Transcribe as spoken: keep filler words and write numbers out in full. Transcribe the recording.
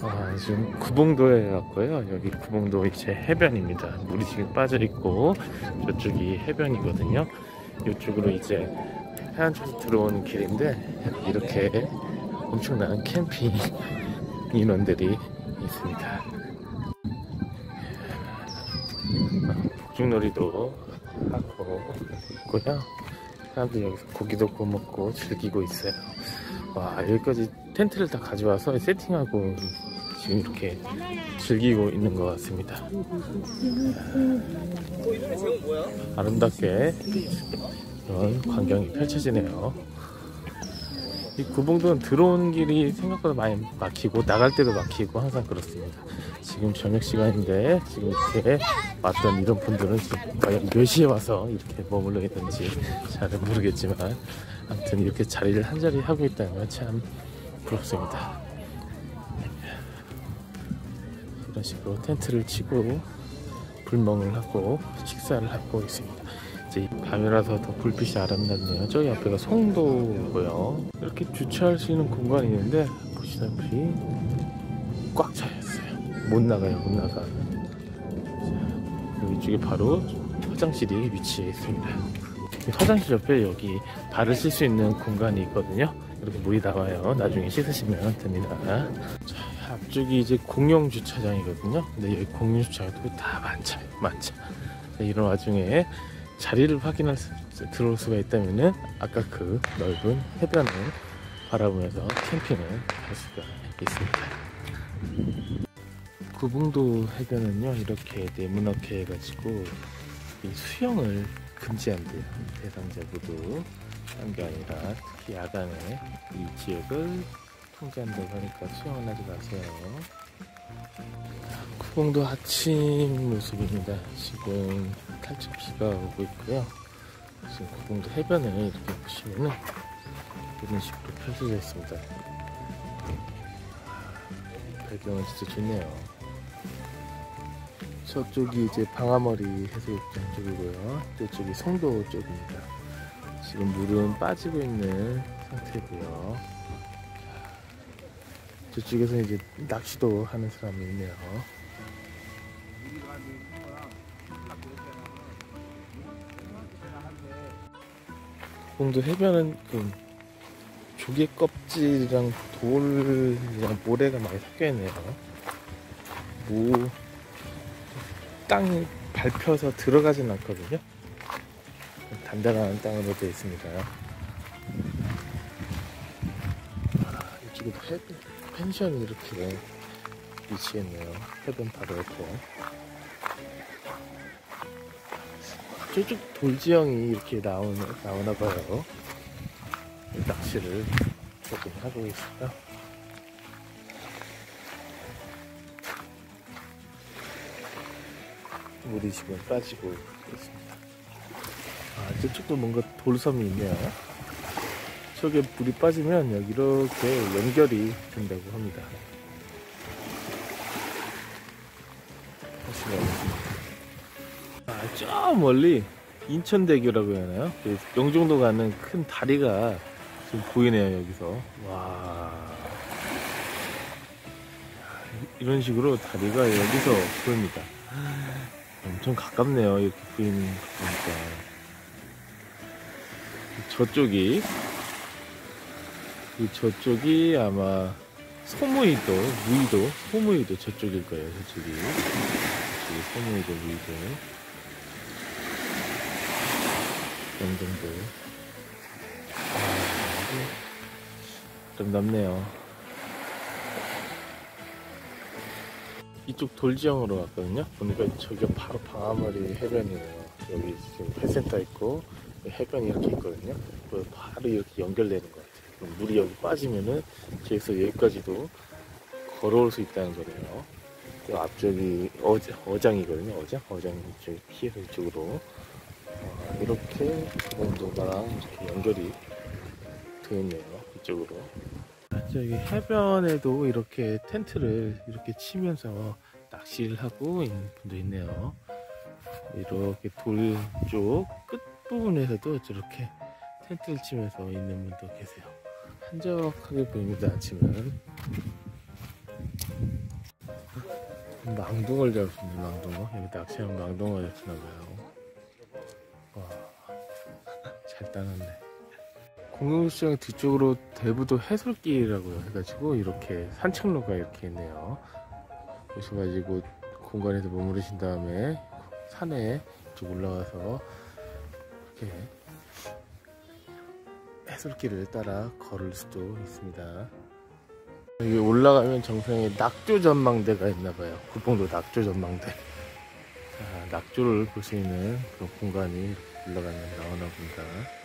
아, 지금 구봉도에 왔고요. 여기 구봉도 이제 해변입니다. 물이 지금 빠져 있고 저쪽이 해변이거든요. 이쪽으로 이제 해안촌 들어오는 길인데 이렇게 엄청난 캠핑 인원들이 있습니다. 복중놀이도 하고 있고요. 사람들이 여기서 고기도 구워 먹고 즐기고 있어요. 와, 여기까지 텐트를 다 가져와서 세팅하고 지금 이렇게 즐기고 있는 것 같습니다. 아름답게 이런 광경이 펼쳐지네요. 이 구봉도는 들어오는 길이 생각보다 많이 막히고 나갈 때도 막히고 항상 그렇습니다. 지금 저녁 시간인데 지금 이렇게 왔던 이런 분들은 지금 과연 몇 시에 와서 이렇게 머물러 있는지 잘은 모르겠지만 아무튼 이렇게 자리를 한 자리 하고 있다는 참 부럽습니다. 이런 식으로 텐트를 치고 불멍을 하고 식사를 하고 있습니다. 이제 밤이라서 더 불빛이 아름답네요. 저기 앞에가 송도고요. 이렇게 주차할 수 있는 공간이 있는데 보시다시피 꽉 차 있어요. 못 나가요, 못 나가. 이쪽에 바로 화장실이 위치해 있습니다. 화장실 옆에 여기 발을 씻을 수 있는 공간이 있거든요. 이렇게 물이 나와요. 나중에 씻으시면 됩니다. 자, 앞쪽이 이제 공용 주차장이거든요. 근데 여기 공용 주차장도 다 많죠, 많죠. 자, 이런 와중에 자리를 확인할 수, 들어올 수가 있다면은 아까 그 넓은 해변을 바라보면서 캠핑을 할 수가 있습니다. 구봉도 해변은요 이렇게 네모나게 해가지고 이 수영을 금지한대요. 대상자 모두. 한 게 아니라 특히 야간에 이 지역을 통제한다고 하니까 수영을 하지 마세요. 구봉도 아침 모습입니다. 지금 살짝 비가 오고 있고요. 지금 구봉도 해변을 이렇게 보시면은 이런 식으로 펼쳐져 있습니다. 배경은 진짜 좋네요. 저쪽이 이제 방아머리 해수욕장 쪽이고요. 저쪽이 송도 쪽입니다. 지금 물은 빠지고 있는 상태고요. 저쪽에서 이제 낚시도 하는 사람이 있네요. 구봉도 해변은 그 조개 껍질이랑 돌이랑 모래가 많이 섞여 있네요. 뭐 땅이 밟혀서 들어가진 않거든요. 단단한 땅으로 되어 있습니다. 아, 이쪽에도 해변, 펜션이 이렇게 위치했네요. 해변 바로 옆에. 저쪽 돌지형이 이렇게 나오나, 나오나봐요. 낚시를 조금 하고 있습니다. 물이 지금 빠지고 있습니다. 아, 저쪽도 뭔가 돌섬이 있네요. 저게 물이 빠지면 여기 이렇게 연결이 된다고 합니다. 보시면 아, 저 멀리 인천대교라고 해야 하나요? 영종도 가는 큰 다리가 지금 보이네요. 여기서 와, 이런 식으로 다리가 여기서 보입니다. 엄청 가깝네요. 이렇게 보이는 거 보니까. 저쪽이 이 저쪽이 아마 소무이도, 무이도, 소무이도 저쪽일 거예요. 저쪽이 저쪽이 소무이도, 무이도, 영종도. 아, 아름답네요. 이쪽 돌지형으로 왔거든요. 보니까 저기가 바로 방아머리 해변이에요. 여기 지금 회센터 있고 해변이 이렇게 있거든요. 바로 이렇게 연결되는 것 같아요. 그럼 물이 여기 빠지면은 저기서 여기까지도 걸어올 수 있다는 거네요. 그 앞쪽이 어장, 어장이거든요. 어장? 어장 이쪽 피해서 이쪽으로 어, 이렇게 구봉도가랑 이렇게 연결이 되어 있네요. 이쪽으로. 저기 해변에도 이렇게 텐트를 이렇게 치면서 낚시를 하고 있는 분도 있네요. 이렇게 돌 쪽 끝부분에서도 저렇게 텐트를 치면서 있는 분도 계세요. 한적하게 보입니다. 아침은. 망둥어를 잡습니다. 망둥어. 여기 낚시하면 망둥어 잡히나봐요. 와, 잘 따놨네. 공영시장 뒤쪽으로 대부도 해솔길이라고 해가지고 이렇게 산책로가 이렇게 있네요. 오셔가지고 공간에서 머무르신 다음에 산에 쭉 올라가서 이렇게 해솔길을 따라 걸을 수도 있습니다. 여기 올라가면 정상에 낙조 전망대가 있나봐요. 구봉도 낙조 전망대. 자, 낙조를 볼 수 있는 그런 공간이 올라가면 나오나 봅니다.